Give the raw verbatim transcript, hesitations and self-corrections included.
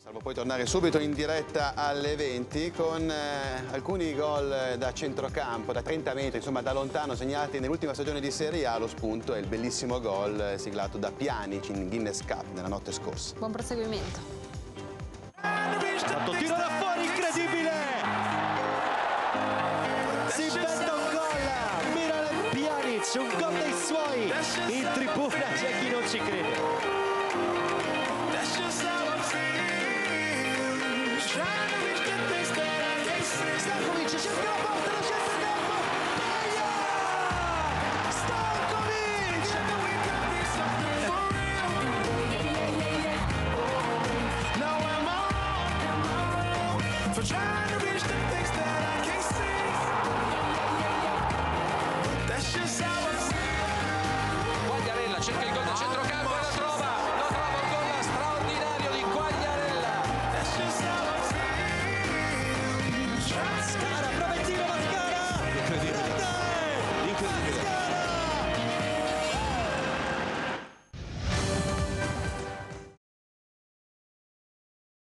Salvo poi tornare subito in diretta alle venti con eh, alcuni gol da centrocampo, da trenta metri, insomma da lontano, segnati nell'ultima stagione di Serie A. Lo spunto è il bellissimo gol eh, siglato da Pjanic in Guinness Cup nella notte scorsa. Buon proseguimento. Fatto tiro da fuori, incredibile! Si inventa un gol! Miralem Pjanic, un gol dei suoi! In tribuna c'è chi non ci crede. Stankovic cerca la porta, lo scende in tempo, taglia! Stankovic!